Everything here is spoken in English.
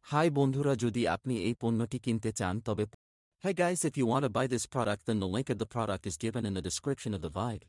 High বন্ধুরা, যদি আপনি এই পণ্যটি কিনতে চান তবে Hey guys, if you want to buy this product, then the link of the product is given in the description of the video.